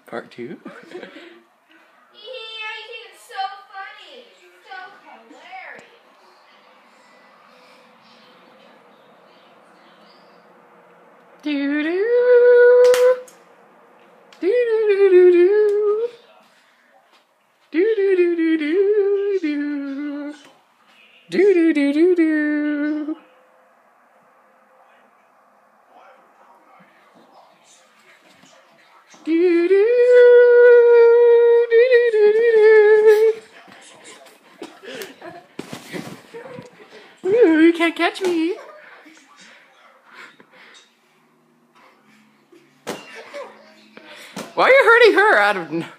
Part 2? Yeah, I think it's so funny. So hilarious. Do do do do do do do do do do do do do do do do do. Do do do do do do. Ooh, you can't catch me. Why are you hurting her out of